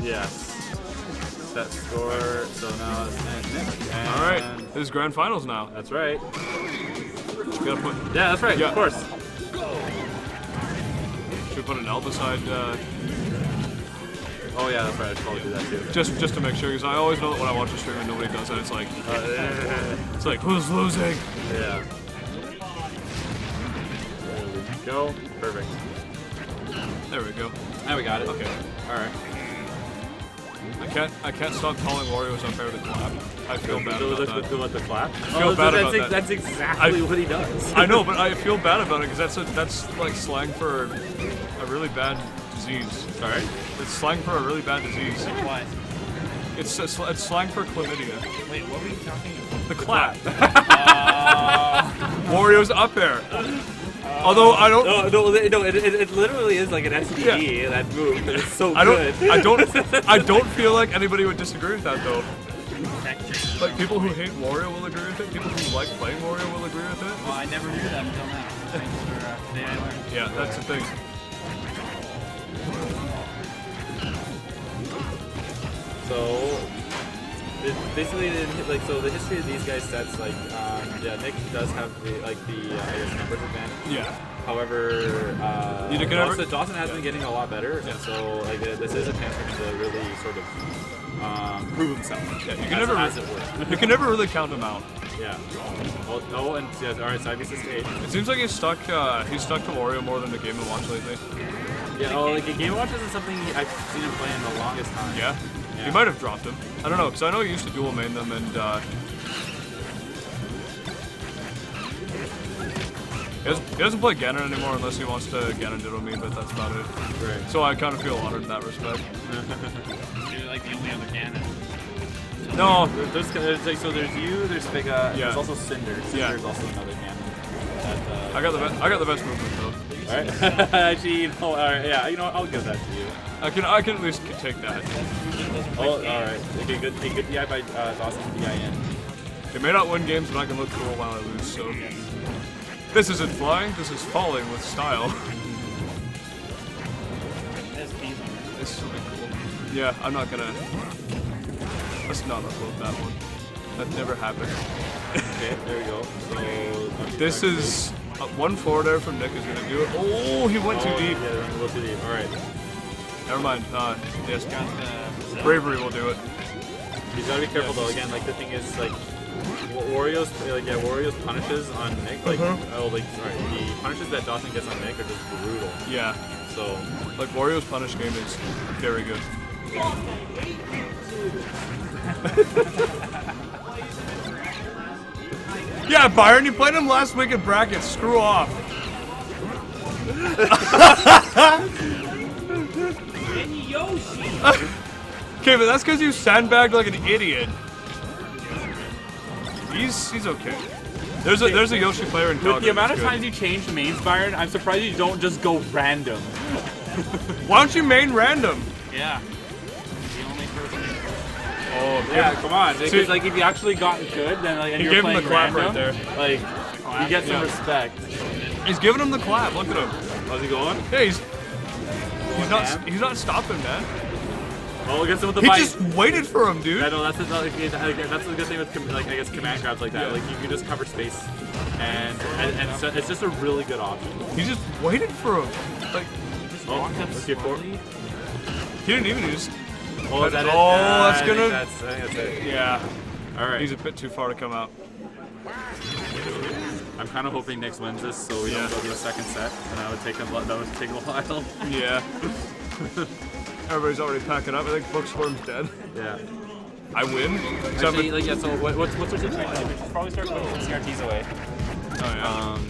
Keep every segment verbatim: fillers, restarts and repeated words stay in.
Yes. Set score. So now it's Nick. And all right, this is grand finals now. That's right. Gotta put. Yeah, that's right. Yeah. Of course. Should we put an L beside? Uh, oh yeah, that's right. I should probably do that too. Just, just to make sure, because I always know that when I watch a stream and nobody does it, it's like, uh, it's like who's losing? Yeah. There we go. Perfect. There we go. Now we got it. Okay. All right. I can't, I can't stop calling Wario's unfair to clap. I feel bad do, about let, that. Do let the clap. I feel oh, bad that's about ex that. That's exactly I, what he does. I know, but I feel bad about it because that's a, that's like slang for a really bad disease. Sorry? It's slang for a really bad disease. What? It's, it's it's slang for chlamydia. Wait, what were you talking about? The clap. uh, Wario's up there. Although I don't. No, no, no it, it, it literally is like an S T D. Yeah. That move, but it's so I don't, good. I don't. I don't feel like anybody would disagree with that though. Like people who hate Wario will agree with it. People who like playing Wario will agree with it. well, I never knew that until now. Thanks for uh, today I learned. Yeah, that's the thing. So, it basically, like, so the history of these guys sets, like, um, yeah, Nick does have the, like, the, uh, I guess, numbers advantage. Yeah. However, uh, You can Dawson, never- Dawson has yeah. been getting a lot better, Yeah. and so, like, uh, this is a chance for him to really sort of um, prove himself. Yeah, you can as, never. as it were. You can never really count him out. Yeah. Well, oh, and yeah, all right, side piece of stage. It seems like he's stuck. Uh, he's stuck to Wario more than the Game and Watch lately. Yeah, oh, like, Game Watch isn't something I've seen him play in the longest time. Yeah. Yeah. He might have dropped him. I don't know, because I know he used to dual main them, and uh, he, doesn't, he doesn't play Ganon anymore unless he wants to Ganon Diddle me, but that's about it. Right. So I kind of feel honored in that respect. You're like the only other canon. No. There's, there's like, so there's you, there's Figa, Yeah. there's also Cinder. Yeah. Cinder's also another canon. That, uh, I got the best. I got the best movement though. Alright. Actually, you know, alright, yeah, you know what, I'll give that to you. I can. I can at least take that. Oh, alright. Okay, good, okay, good D I by uh, Dawson D I N. It may not win games, but I can look cool while I lose. So this isn't flying. This is falling with style. It's something cool. Yeah, I'm not gonna. Let's not upload that one. That never happened. Okay, there we go. So This is uh, one forward air from Nick is gonna do it. Oh, he went too oh, deep. Yeah, they went a little too deep. Alright. Never mind. Uh, yes, Got the bravery will do it. You gotta be careful though. Again, like the thing is, like Wario's, like yeah, Wario's punishes on Nick, like Uh-huh. oh, like sorry, the punishes that Dawson gets on Nick are just brutal. Yeah. So Like Wario's punish game is very good. Yeah, Byron, you played him last week in brackets. Screw off. Okay, but that's because you sandbagged like an idiot. He's he's okay. There's a there's a Yoshi player in with the amount of that's times you change mains, Byron, I'm surprised you don't just go random. good. Why don't you main random? yeah. The only person. Oh Yeah, come on. Because See- like if you actually gotten good, then like and He you're gave him playing the clap random, right there. like you get some Yeah. respect. He's giving him the clap. Look at him. How's he going? Yeah, he's he's not man. he's not stopping, man. Oh, against him with the He bite. just waited for him, dude. I know that's the, like, that's the good thing with com- like I guess command grabs like that. Yeah. Like you can just cover space, and and, and so it's just a really good option. He just waited for him. Like Oh, okay, four. he didn't even use. Oh, is that it? Oh, Uh, that's I think gonna- That's, I think that's it. Yeah, All right. he's a bit too far to come out. I'm kind of hoping Nick wins this, so we Yeah. don't go to the second set, and that would take him. That would take a while. Yeah. Everybody's already packing up. I think Booksworm's dead. Yeah. I win. Actually, like, yeah. So what, what's what's our situation? We should probably start putting some C R Ts away. Oh yeah. Um.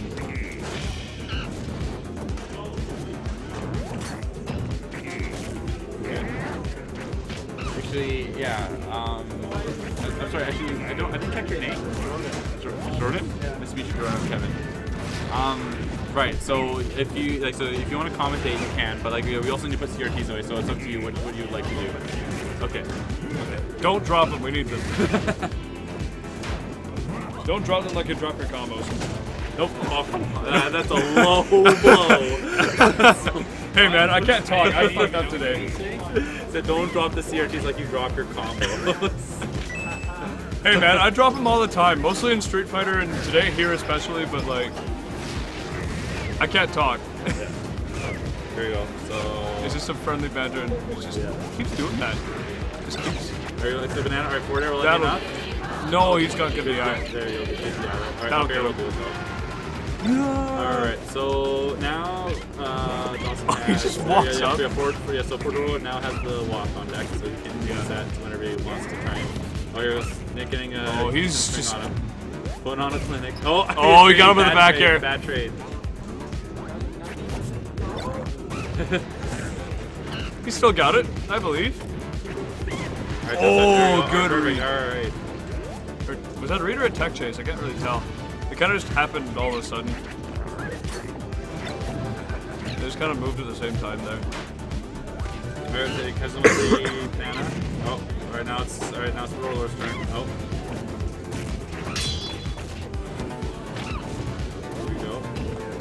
Actually, yeah. Um. I- I'm sorry. Actually, I don't. I didn't check your name. Jordan. Nice to meet you, Jordan. Kevin. Um. Right. So if you like, so if you want to commentate, you can. But like, we we also need to put C R Ts away. So it's up to you. What what you would like to do. Okay. Okay. Don't drop them. We need them. Don't drop them like you drop your combos. Nope. Oh, come on. That- that's a low blow. Hey man, I can't talk. I fucked up today. So don't drop the C R Ts like you drop your combos. Hey man, I drop them all the time, mostly in Street Fighter and today here especially, but like, I can't talk. There you go. So It's just a friendly banter and it just Yeah. keeps doing that. Just keeps. are you like the banana? Alright, forward air will let That'll, you enough. no, he's got good D I. There you go. Good D I. Alright, That'll up air kill will him. do it though. Alright, so now uh, Dawson Oh, he has, just uh, walks yeah, up. Yeah, forward, yeah, so Porter now has the walk on deck, so he can use that whenever he wants to try and. Oh, here's Nick getting a. Oh, he's swing just- on him. Putting on a clinic. Oh, Oh, he got him with the bad back trade, air. Bad trade. He still got it, I believe. All right, Oh, there you go. good Perfect. read. All right. Or, was that read or a tech chase? I can't really tell. It kind of just happened all of a sudden. They just kind of moved at the same time there. Alright, so because of the banana. Oh, alright now it's alright now it's Roller's turn. Oh. There we go.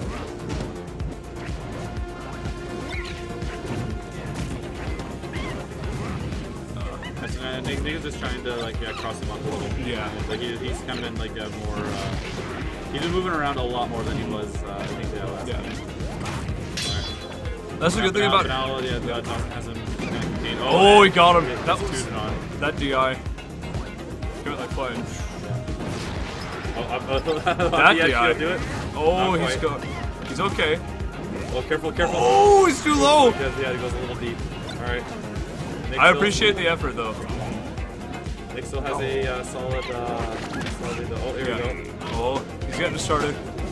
Uh, that's- uh, Nick, Nick is just trying to like yeah, cross him up a little. Yeah. Like he, he's kind of been like a more. Uh, he's been moving around a lot more than he was. Uh, I think the last Yeah. game. That's the good thing Now- about. now, yeah, uh, Dawson has him kind of contained. Oh, he and got him. it's That was tooted on. that D I. Give it like flying. Oh, uh, uh, That yeah, D I. do it. Oh, Not he's quite. got. He's okay. Oh, careful, careful. Oh, he's too low. Yeah, yeah, he goes a little deep. All right. Nick I still- appreciate the effort though. Nick still has a uh, solid. Uh, solid oh, there Yeah. we go. Oh, he's getting started.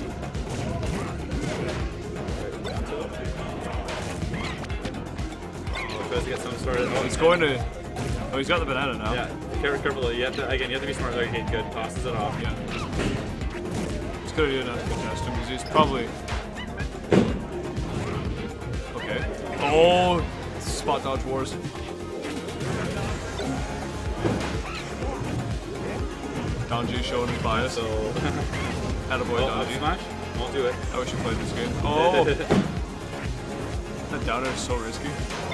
Oh, tries to get something started. Oh, He's going to. Oh, he's got the banana now. Yeah, careful, careful. though. You have to again. You have to be smart. Okay, good. Tosses it off. Yeah. It's good idea not to contest him because he's probably. Okay. Oh, spot dodge wars. Donji showing his bias. So. Attaboy Oh, up Donji. smash. Won't do it. I wish you played this game. Oh, that down air is so risky.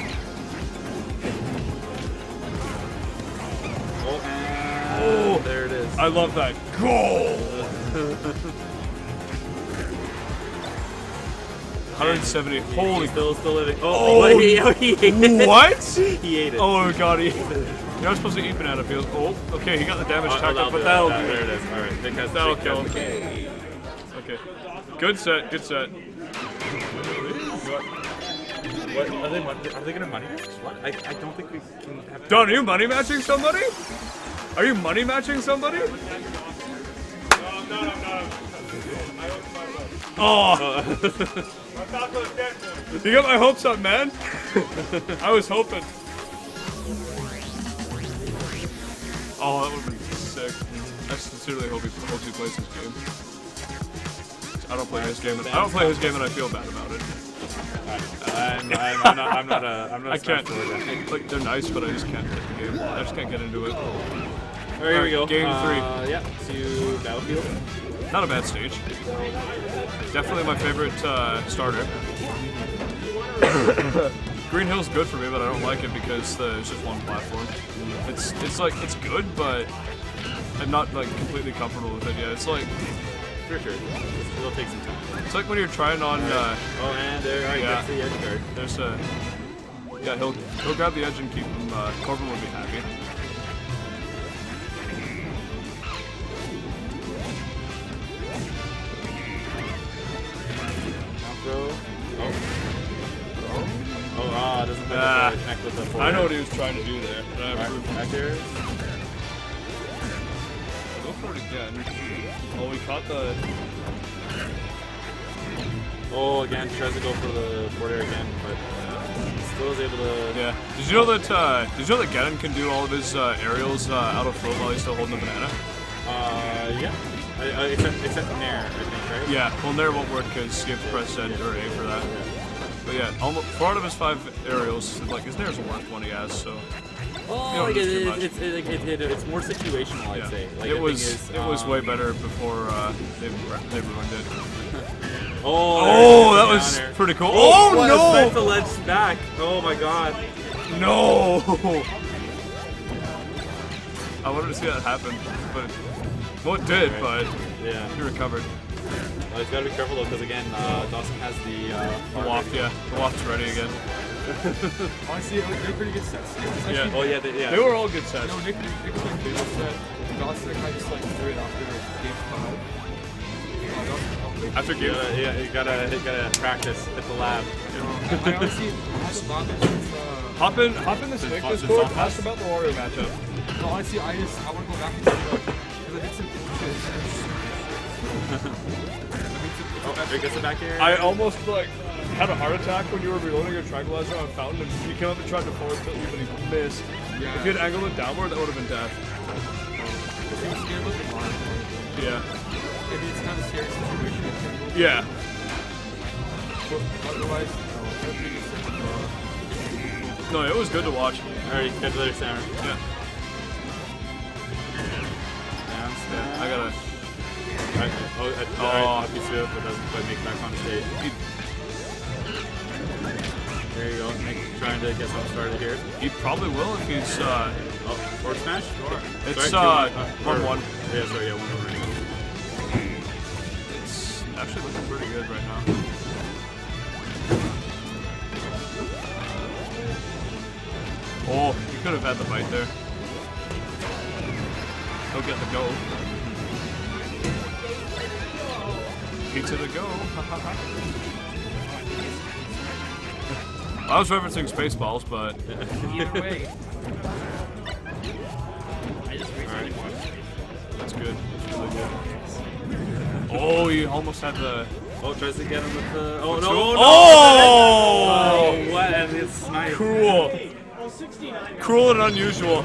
Oh, and Oh. there it is. I love that. Goal! one seventy. Holy. Still, still living. Oh, Oh, oh he, oh, he ate it. What? He ate it. Oh god, he. You're not supposed to eat banana peels. Oh, okay, he got the damage Oh, tackle, that'll but do it. that'll That- do There it. it is. All right. Nick has That'll Nick kill has- him. Okay. Good set, good set. What are they? mon- Are they gonna money match? What? I, I don't think we can have. Don, are you money matching somebody? Are you money matching somebody? Oh! You got my hopes up, man. I was hoping. Oh, that would have been sick. I sincerely hope he, hope he plays his game. I don't play his game. And, I don't play his game, and I feel bad about it. I'm, I'm, I'm not. I'm not a. I'm not. a I can't. smash forward guy. Like they're nice, but I just can't get the game. I just can't get into it. All right, here we go. Game three. Uh, yeah. To Battlefield. Not a bad stage. Definitely my favorite uh, starter. Green Hill's good for me, but I don't like it because uh, it's just one platform. It's it's like it's good, but I'm not like completely comfortable with it yet. It's like For sure. It'll take some time. it's like when you're trying on. Uh, Oh, and there. All right. Yeah. That's the edge guard. there's a yeah he'll he'll grab the edge and keep him. Uh, Corbin would be happy. Down throw. Oh. Oh, ah, doesn't think Ah. it's gonna connect with the forward. I know what he was trying to do there. But I All right, approved. back there. Go for it again. Oh, we caught the. Oh, again, tries to go for the forward air again, but still is able to. Yeah. Did you know that? Uh, did you know that Ganon can do all of his uh, aerials uh, out of float while he's still holding the banana? Uh, yeah. I, I, except, except Nair, I think, right? Yeah. Well, there won't work because you have to press Z or A for that. But yeah, almost four out of his five aerials, like his Nair's the worst one he has. So Oh, You don't like lose it, too it, much. it's, it, it, it, it's more situational, I'd yeah, say. Like, it the was thing is, it was um, way better before uh, they they ruined it. Oh, Oh, there it that is, was down there. pretty cool. Oh, Oh what a no! snipe the ledge back. Oh my god. No! I wanted to see that happen, but well, it did, but Yeah. he recovered. Well, he's gotta be careful though, because again, uh, Dawson has the uh, The waft, yeah. The waft's ready again. Honestly, like, they're pretty good sets. Yeah. Oh yeah, they, yeah. They were all good sets. No, Nick, Nick played through this set. Dawson kind of just like threw it after game five. Uh, Dawson, After You game, gotta, yeah, you gotta, you gotta practice at the lab. I honestly haven't gone there since. Uh, hop in, hop in the Snake Since Discord. Fox- Ask about the Wario matchup. no, honestly, I just I want to go back and see like because I did some Oh, there gets it back here. I almost like had a heart attack when you were reloading your tranquilizer on Fountain, and you came up and tried to forward tilt you, but he missed. Yeah. If you had angled it downward, that would have been death. I'm scared of the Mario. Yeah. Maybe it's kind of a scary situation. I think. Yeah. But otherwise, no, they're pretty good. Uh, No, it was good to watch. Alright, get the other center. Yeah. Down, I gotta. I, oh, I, Oh. alright, up you to it, but doesn't quite make it back on stage. There you go, make, trying to get something started here. He probably will if he's. Uh, Oh, forward smash? Sure. It's, Sorry, uh, two, one or- one. Yeah, sorry, yeah, one one right it's actually looking pretty good right now. Oh, he could have had the bite there. He'll get the go. Pizza to go. I was referencing Spaceballs, but Either way. I just recently watched it. that's good. That's really good. Oh, he almost had the. Oh, tries to get him with the. Oh, no! Oh! Oh, Oh! no! What? And it's snipe. Cruel. Cruel and unusual.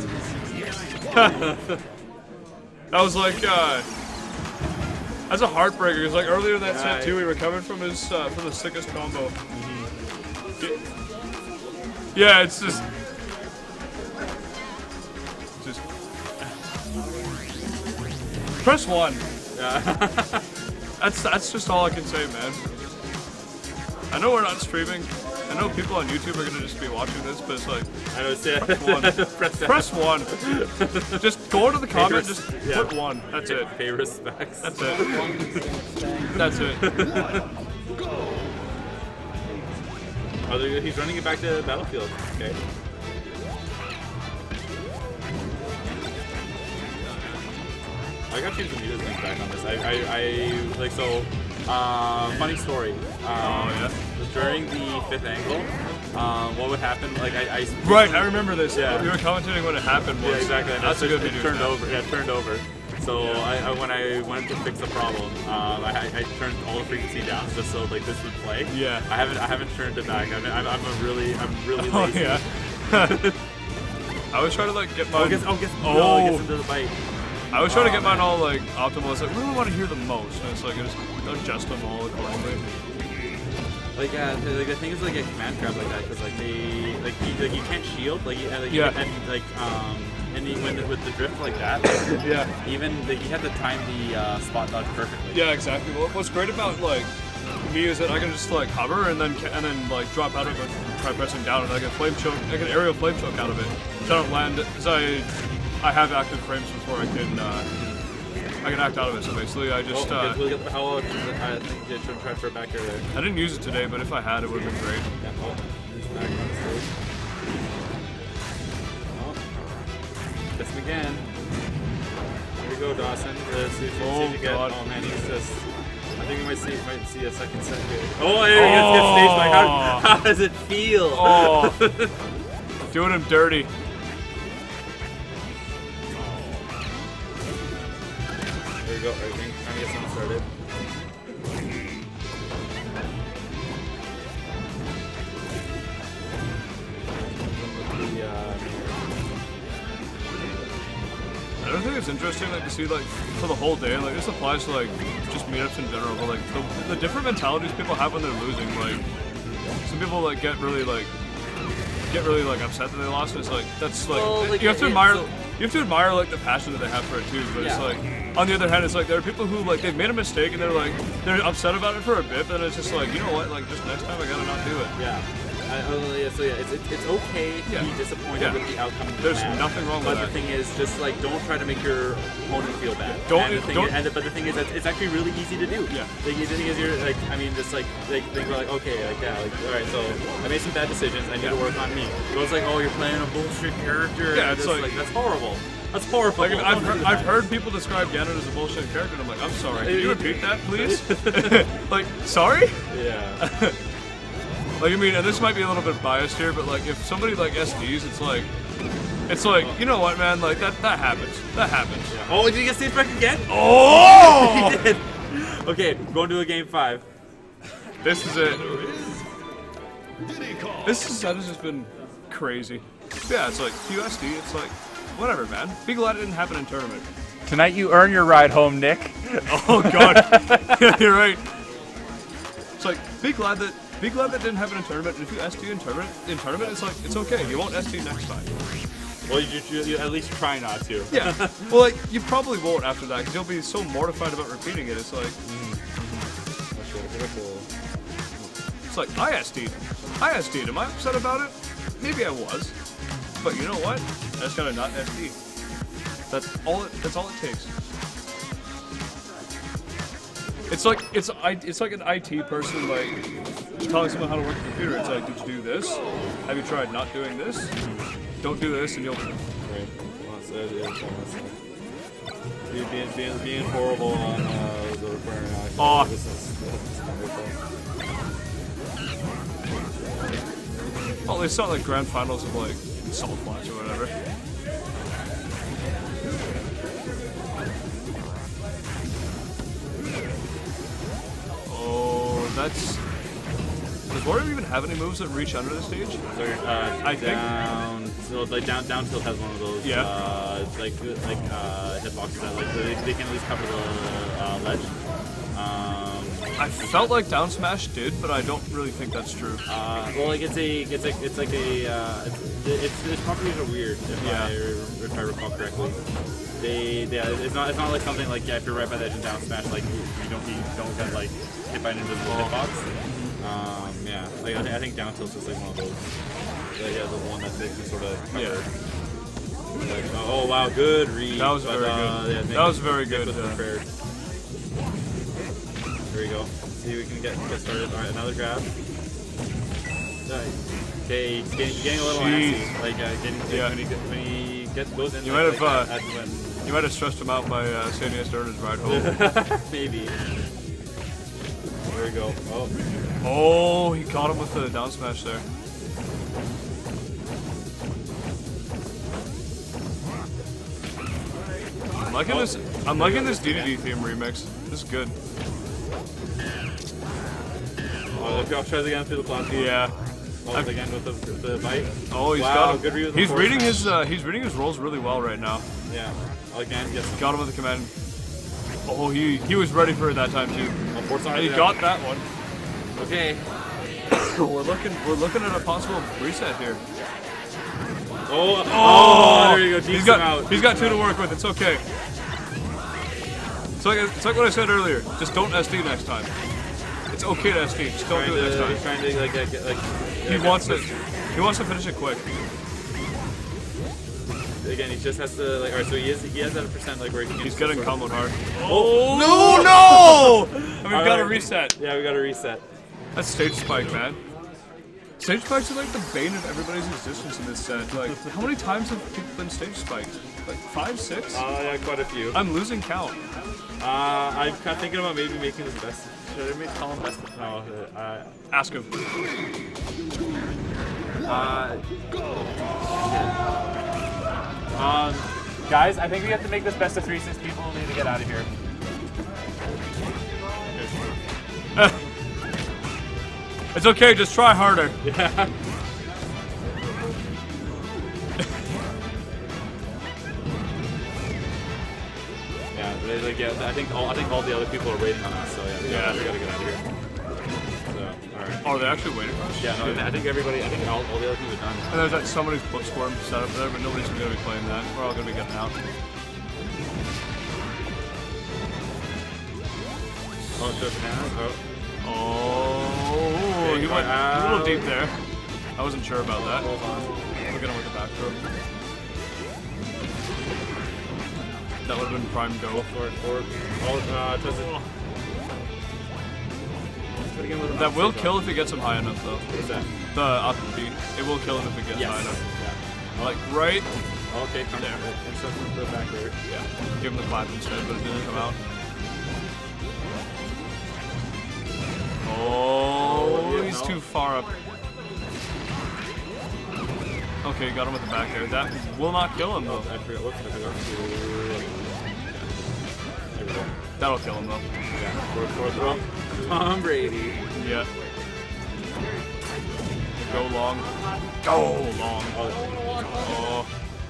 That was like, uh, that's a heartbreaker. Because like earlier in that set Right. too, he recovered from his uh, from the sickest combo. Yeah, it's just, just press one. That's that's just all I can say, man. I know we're not streaming. I know people on YouTube are gonna just be watching this, but it's like, I know, it's yeah. one. Press that. press one. Just go to the comment, res- just yeah. put one. That's it. Pay respects. That's it. That's it. Oh, there- he's running it back to Battlefield. Okay. I got to change the music link back on this. I, I, I like so. Uh, funny story. Um, Oh, yeah? During the fifth angle, um, what would happen? Like I, I Right, I remember this. Yeah. You were commentating when it happened. Yeah, once. exactly. That's a good it video. turned now. over. Yeah, it turned over. So Yeah. I, I, when I went to fix the problem, um, I, I turned all the frequency down just so like this would play. Yeah. I haven't I haven't turned it back. I mean, I'm, I'm a really I'm really Oh lazy. yeah. I was trying to like get Oh, mine. gets, oh, gets, Oh. no, it gets into the bite. I was trying to Oh, get mine man. all like optimal. It's like, what do I want to hear the most? And it's like, I just adjust them all accordingly. Like yeah, the- like the thing is like a command grab like that because like they like you, like you can't shield like, you, and, like Yeah. you, and like um and you, when the, with the drift like that like, Yeah. even like, you have to time the uh, spot dodge perfectly. Yeah, exactly. Well, what's great about like me is that I can just like hover and then ca- and then like drop out of it, and try pressing down, and I get flame choke, I get aerial flame choke out of it. So I don't land because I I have active frames before I can uh, I can act out of it. So basically, I just Oh, uh, gets- we'll get- how I think you should transfer back here there. I didn't use it today, but if I had, it would have been great. Yeah, oh, he's back on the stage. Oh, gets him again. Here we go, Dawson. Let's see if Oh, see if you get. God. Oh man, he's just. I think we might see might see a second set here. Oh, there he gets, gets stage back. How, how does it feel? Oh, doing him dirty. There we go. Everything trying to get something started. The, uh, I don't think it's interesting like to see like for the whole day. Like this applies to like just meetups in general, but like the, the different mentalities people have when they're losing. Like some people like get really like get really like upset that they lost. And it's like that's like, Well, like, you have to it- admire so- you have to admire like the passion that they have for it too. But it's Yeah. like on the other hand, it's like there are people who like they've made a mistake and they're like they're upset about it for a bit, but it's just like you know what, like just next time I gotta not do it. yeah. I, oh, yeah, so yeah, it's, it's, it's okay to Yeah. be disappointed Yeah. with the outcome of the There's match. nothing wrong with But that. the thing is, just like, don't try to make your opponent feel bad. Don't- And the thing don't- is, and the, but the thing is that it's actually really easy to do. Yeah. Like, the thing is, you're like, I mean, just like, like, think like, okay, like, yeah, like, all right, so I made some bad decisions. I need to Yeah. work on me. But it's like, oh, you're playing a bullshit character. Yeah, and it's just, like- that's horrible. That's horrible. Like, I've, Don't heard, do I've that. heard people describe Ganon as a bullshit character, and I'm like, I'm sorry. Can you Uh, repeat that, please? Like, sorry? Yeah. Like, I mean, and this might be a little bit biased here, but like, if somebody like S Ds, it's like, it's like, you know what, man? Like that, that happens. That happens. Oh, did you get stage break again? Oh! He did. Okay, going to a game five. This is it. This set has just been crazy. Yeah, it's like Q S D. It's like, whatever, man. Be glad it didn't happen in tournament. Tonight you earn your ride home, Nick. Oh God, yeah, you're right. It's like, be glad that, be glad that didn't happen in tournament. And if you S D in tournament, in tournament, it's like, it's okay. You won't S D next time. Well, you, you, you at least try not to. Yeah. Well, like, you probably won't after that because you'll be so mortified about repeating it. It's like, it's like I S D'd. I S D'd. Am I upset about it? Maybe I was. But you know what? I just gotta not S D. That's all. It, that's all it takes. It's like it's I. It's like an I T person like telling someone how to work a computer. It's like, did you do this? Have you tried not doing this? Don't do this, and you'll. Right. Well, so, yeah, so, so. Being, being, being, being horrible on uh, the requiring action. Aw. This is, this is wonderful. Well, it's not like grand finals of like Salt Flats or whatever. Oh, that's. Does Wario even have any moves that reach under the stage? So, uh, I think- down, so like down, down tilt has one of those. Yeah. Uh, like like uh, hitboxes that like they, they can at least cover the uh, ledge. Um, I felt like down smash did, but I don't really think that's true. Uh, well, like it's a, it's like, it's like a, uh, it's, it's, its properties are weird if Yeah. I, if I recall correctly. They, they, it's not, it's not like something like yeah, if you're right by the edge and down smash, like you, you don't, you don't get like hit by an invisible Oh. hitbox. Um, yeah, like I, think, I think down tilt's just like one of those. Like, yeah, the one that they can sort of cover. Yeah. Like, oh wow, good read. That was but, very uh, good. Yeah, Nick That was was- very Nick good, was uh, prepared. Here we go. See if we can get get started. All right, another grab. Okay, he's getting, getting a little Jeez. antsy. Like, uh, getting, like, Yeah. when he, get- when he gets goes in. You like, might have, like, uh, that, that's when You might have stressed him out by uh, saying he has to earn his ride home. maybe. There we go. Oh, Oh, he caught him with the down smash there. I'm liking this. I'm liking this D D D theme remix. This is good. oh, the drop tries again through the platform. Yeah. Oh, again with the, with the bite. Oh, he's wow, got him. good read with the He's forward reading smash. his. Uh, he's reading his rolls really well right now. Yeah. Again, yes. Got him with the command. Oh, he he was ready for it that time too. Oh, force arm, He yeah. got that one. Okay. we're looking. We're looking at a possible reset here. Oh, oh, Oh, there you go. He's Deeks got him out. he's got two to work with. It's okay. It's like it's like what I said earlier. Just don't S D next time. It's okay to S D. Just don't Trying do it to, next he's time. trying to like, get, like He wants it. He wants to finish it quick. Again, he just has to like. Alright, so he is he has that percent like where he can. He's get getting sort of- comboed hard. Oh No, no! And we've All got to right. reset. Yeah, we got to reset. That's stage spike, man. Stage spikes are like the bane of everybody's existence in this set. Like, how many times have people been stage spiked? Like five, six? Uh, yeah, quite a few. I'm losing count. Uh, I'm kind of thinking about maybe making this best. Should I make call him best? No. Uh, Ask him. uh, um, Guys, I think we have to make this best of three since people need to get out of here. It's okay, just try harder. yeah. Yeah, they, like, yeah, I think all I think all the other people are waiting on us, so yeah, we Yeah. gotta, we gotta get out of here. So, all right. Oh, they're actually waiting for us? Yeah, no, I think everybody, I think all, all the other people are done. And there's that somebody's book squirm set up there, but nobody's going to be playing that. We're all going to be getting out. Oh, so bananas. Oh. Oh, Okay, he went a little out. deep there. I wasn't sure about that. Hold on. Look at him with the back throw. That would have been prime go. Forward, forward. Oh, uh, does it? But again, with an That up will stage kill up. if it gets him high enough, though. What is that? The up B. It will kill him if it gets Yes. high enough. Yeah. Like right. Okay, come There. there. Intercept from the back there. Yeah. Give him the clap instead, but it didn't come out. Oh, yeah, he's no. too far up. Okay, got him with the back air. That will not kill him though. I forgot. Whoops, I forgot to. There we go. That'll kill him though. Yeah. Forward, forward throw. Tom Brady. Yeah. Go long. Go long. Oh, Oh.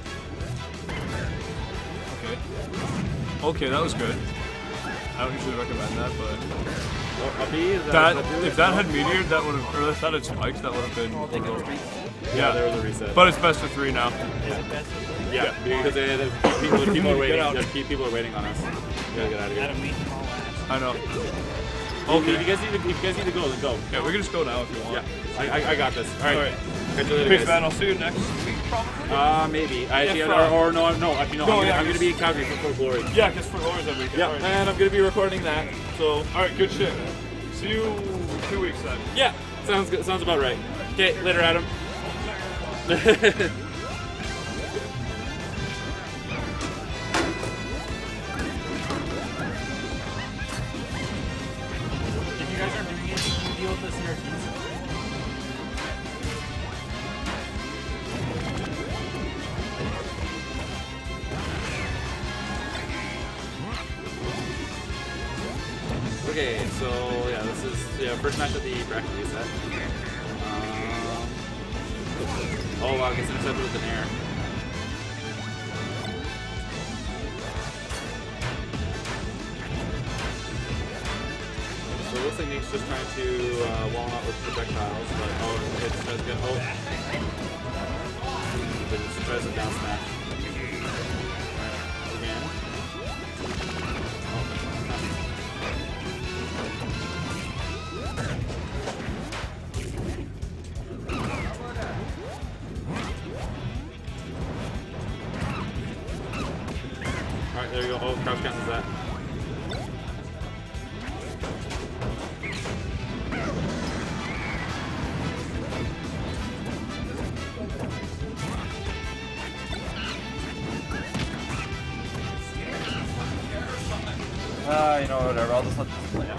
Okay. Okay, that was good. I don't usually recommend that, but oh, up B, is that that do if it? that No? had meteored, that would have, or if that had spiked, that would have been brutal. Yeah, there was a reset. But it's best of three now. yeah, because they, they, people, people need are to waiting. get out. Yeah, pe- people are waiting on us. We gotta get out of here. Adam, we haul ass. I know. Okay. If Okay. you guys need to, if you guys need to go, then go. Yeah, we can just go now if you want. Yeah, I, I, I got this. All right. All right. Catch you later, Peace, guys. man. I'll see you next week, probably. Uh, maybe. I, If, yeah, uh, or, or no, no. Actually, no. no, I'm, gonna, yeah, I'm gonna just- be in Calgary for Full Glory. Yeah, because for Lawrence that weekend. Yeah, All right. and I'm gonna be recording that. So, All right, good shit. See you two weeks then. yeah, sounds good. Sounds about right. Okay, later, Adam. If you guys aren't doing it, can you deal with the C R Ts? Okay, so yeah, this is yeah first match of the bracket reset. Um, oh wow, gets intercepted with an air. So it looks like Nick's just trying to uh, wall out with projectiles, but oh, it's tries to get oh, but it tries to down smash. Again. Alright, there you go. Oh, crouch cancels that. Uh, you know, whatever. I'll just let this play out.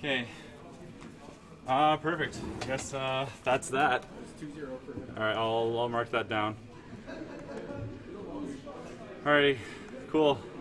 Okay. Uh, perfect. I guess uh, that's that. It's two zero for him. All right, I'll I'll mark that down. Alrighty, cool.